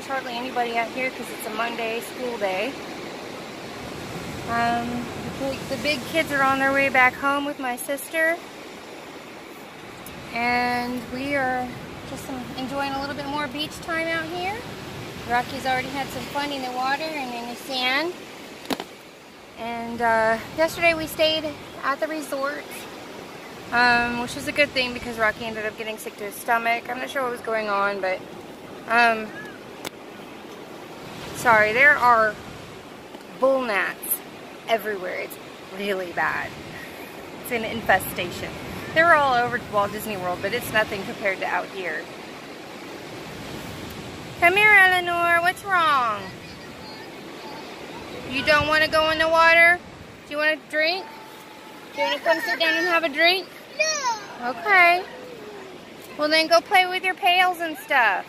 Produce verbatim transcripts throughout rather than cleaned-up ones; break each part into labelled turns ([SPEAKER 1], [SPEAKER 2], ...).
[SPEAKER 1] hardly anybody out here because it's a Monday school day. Um, the big kids are on their way back home with my sister. And we are just enjoying a little bit more beach time out here. Rocky's already had some fun in the water and in the sand. And uh, yesterday we stayed at the resort, um, which is a good thing because Rocky ended up getting sick to his stomach. I'm not sure what was going on, but um, sorry, there are bull gnats everywhere. It's really bad. It's an infestation. They're all over Walt Disney World, but it's nothing compared to out here. Come here, Eleanor. What's wrong? You don't want to go in the water? Do you want a drink? Do you want to come sit down and have a drink? No. Okay. Well, then go play with your pails and stuff.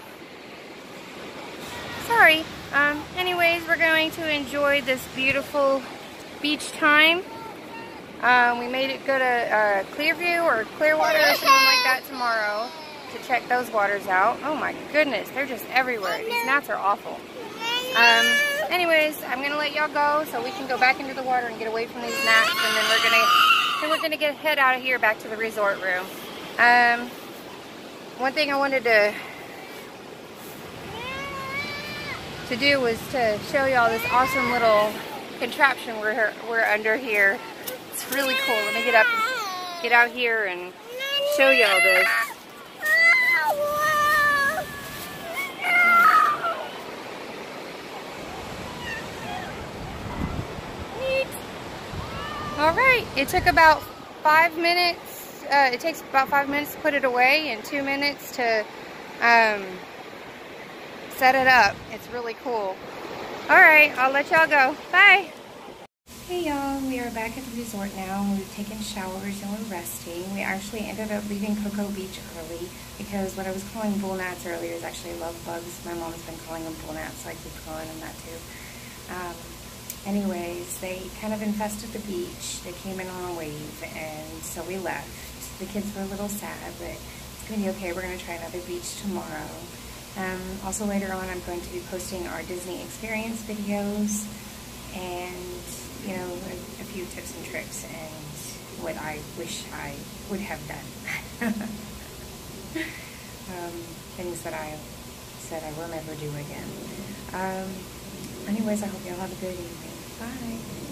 [SPEAKER 1] Sorry. Um, anyways, we're going to enjoy this beautiful beach time. Um, we made it go to uh, Clearview or Clearwater or something like that tomorrow to check those waters out. Oh my goodness, they're just everywhere. These gnats are awful. Um, anyways, I'm gonna let y'all go so we can go back into the water and get away from these gnats, and then we're gonna then we're gonna get head out of here back to the resort room. Um, one thing I wanted to to do was to show y'all this awesome little contraption we're we're under here. It's really cool. Let me get up, get out here and show y'all this. Neat. All right. It took about five minutes. Uh, it takes about five minutes to put it away and two minutes to um, set it up. It's really cool. All right. I'll let y'all go. Bye. Hey y'all, we are back at the resort now. We've taken showers and we're resting. We actually ended up leaving Cocoa Beach early because what I was calling bull gnats earlier is actually love bugs. My mom's been calling them bull gnats, so I keep calling them that too. Um, anyways, they kind of infested the beach. They came in on a wave, and so we left. The kids were a little sad, but it's going to be okay. We're going to try another beach tomorrow. Um, also later on, I'm going to be posting our Disney experience videos and you know, a, a few tips and tricks and what I wish I would have done. um, things that I said I will never do again. Um, anyways, I hope y'all have a good evening. Bye.